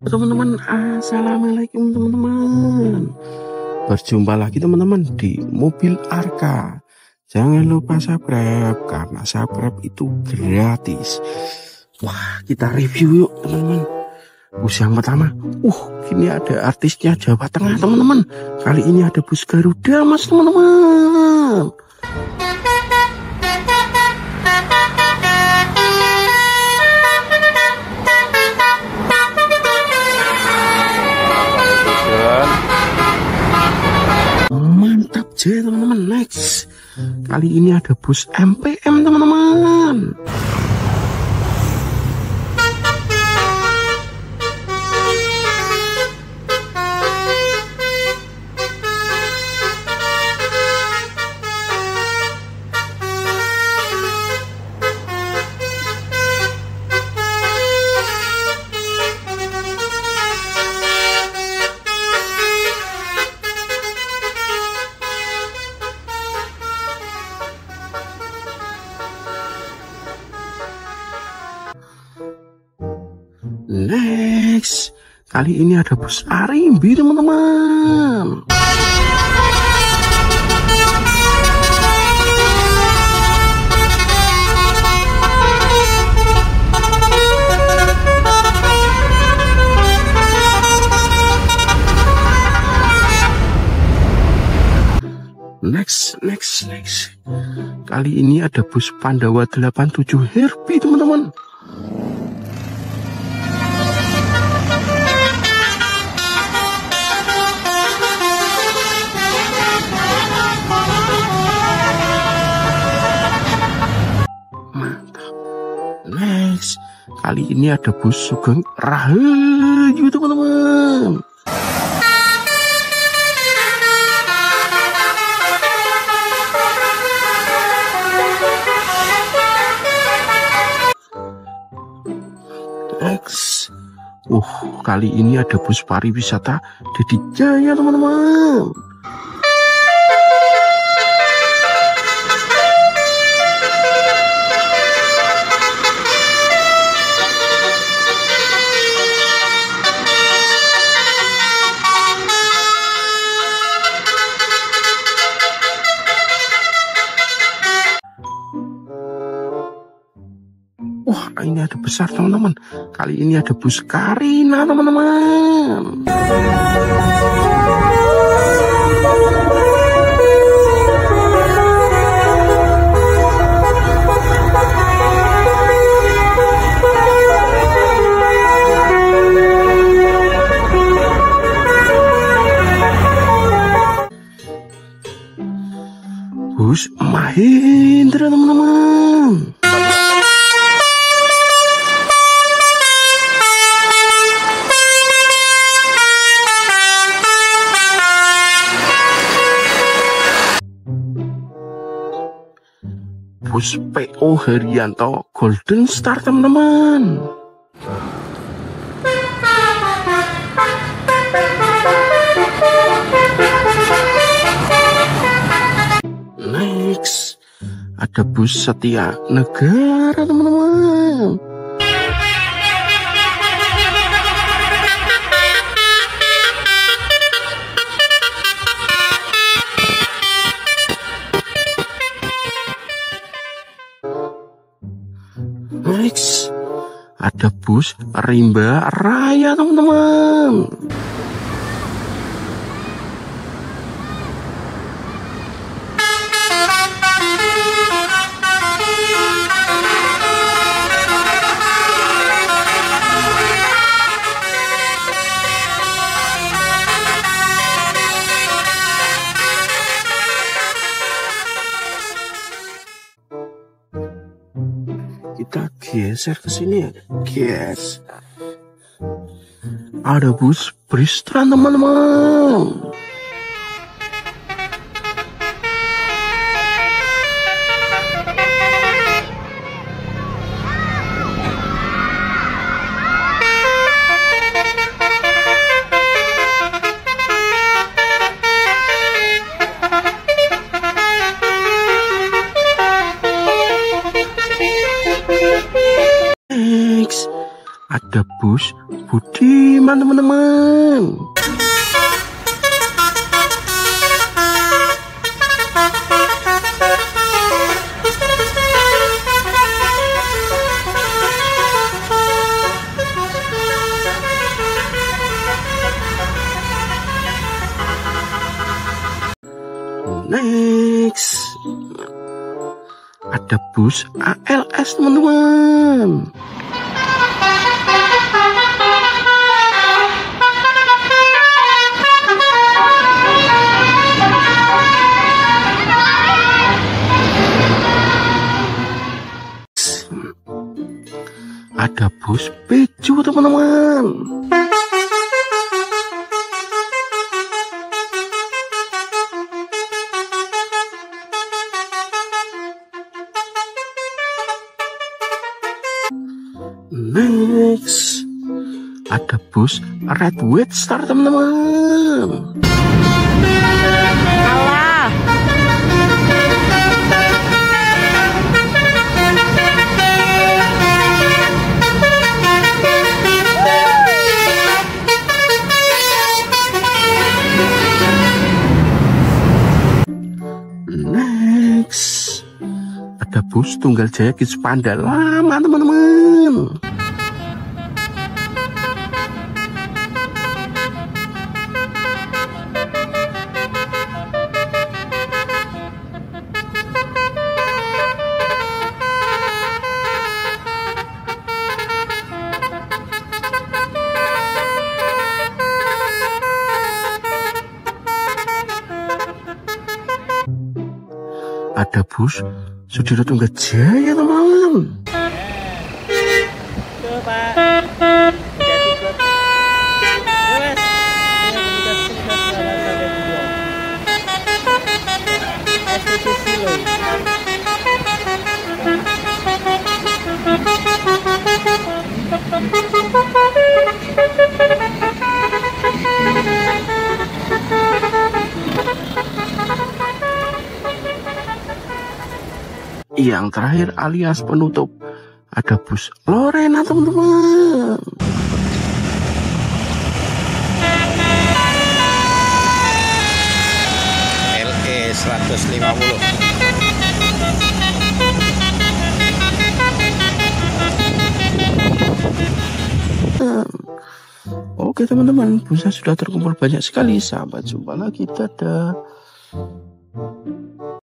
Teman-teman, assalamualaikum teman-teman. Berjumpa lagi teman-teman di mobil Arka. Jangan lupa subscribe karena subscribe itu gratis. Wah, kita review yuk teman-teman. Bus yang pertama, ini ada artisnya Jawa Tengah teman-teman. Kali ini ada bus Garuda Mas teman-teman. Mantap aja teman-teman. Next, kali ini ada bus MPM teman-teman. Next, kali ini ada bus Arimbi teman-teman. Next. Kali ini ada bus Pandawa 87 Herbie teman-teman. Next, kali ini ada bus Sugeng Rahayu teman-teman. Next, kali ini ada bus pariwisata Dedi Jaya teman-teman. Wah, ini ada besar teman-teman. Kali ini ada bus Karina teman-teman. Bus Mahindra teman-teman. Bus PO Herianto Golden Star teman-teman. Next, ada bus Setia Negara teman-teman. Next, ada bus Rimba Raya teman-teman. Kita geser ke sini ya, guys. Ada bus Bristan teman-teman. Next, ada bus Budi aman teman-teman. Next, ada bus ALS teman-teman. Ada bus Peju teman-teman. Next, ada bus Red White Star teman-teman. Alah. Next, ada bus Tunggal Jaya Kids Panda lama teman-teman. Ada bus Sudiryo Tunggal Jaya teman-teman. Yang terakhir alias penutup, ada bus Lorena teman-teman. LE 150. Oke teman-teman, busa sudah terkumpul banyak sekali. Sampai jumpa lagi, dadah.